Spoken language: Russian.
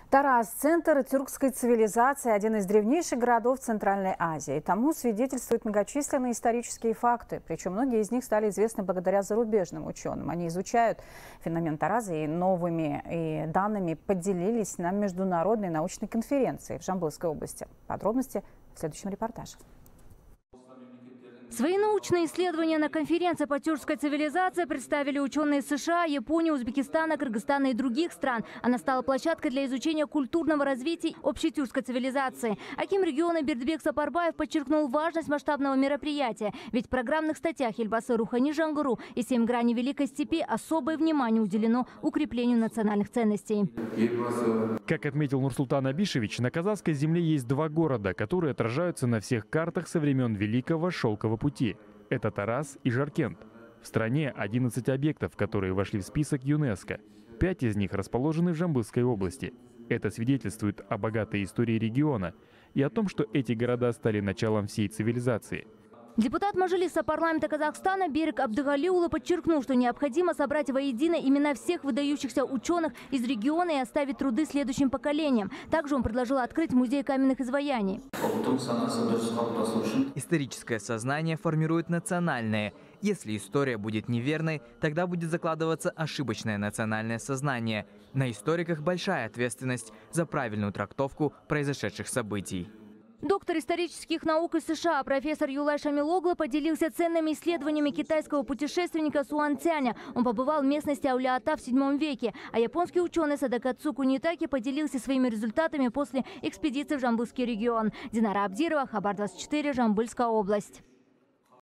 Тарас – центр тюркской цивилизации, один из древнейших городов Центральной Азии. Тому свидетельствуют многочисленные исторические факты. Причем многие из них стали известны благодаря зарубежным ученым. Они изучают феномен Тараза и новыми данными поделились на международной научной конференции в Жамбылской области. Подробности в следующем репортаже. Свои научные исследования на конференции по тюркской цивилизации представили ученые США, Японии, Узбекистана, Кыргызстана и других стран. Она стала площадкой для изучения культурного развития общей тюркской цивилизации. Аким региона Бердыбек Сапарбаев подчеркнул важность масштабного мероприятия. Ведь в программных статьях Эльбасы Рухани Жаңғыру и 7 граней Великой Степи особое внимание уделено укреплению национальных ценностей. Как отметил Нурсултан Абишевич, на казахской земле есть 2 города, которые отражаются на всех картах со времен Великого Шелкового пути. Это Тараз и Жаркент. В стране 11 объектов, которые вошли в список ЮНЕСКО. 5 из них расположены в Жамбылской области. Это свидетельствует о богатой истории региона и о том, что эти города стали началом всей цивилизации. Депутат Мажилиса парламента Казахстана Берик Абдыгалиулы подчеркнул, что необходимо собрать воедино имена всех выдающихся ученых из региона и оставить труды следующим поколениям. Также он предложил открыть музей каменных изваяний. Историческое сознание формирует национальное. Если история будет неверной, тогда будет закладываться ошибочное национальное сознание. На историках большая ответственность за правильную трактовку произошедших событий. Доктор исторических наук из США профессор Юлай Шамилоглы поделился ценными исследованиями китайского путешественника Суан Цяня. Он побывал в местности Ауля-Ата в 7 веке, а японский ученый Садакацу Кунитаки поделился своими результатами после экспедиции в Жамбылский регион. Динара Абдирова, Хабар 24, Жамбылская область.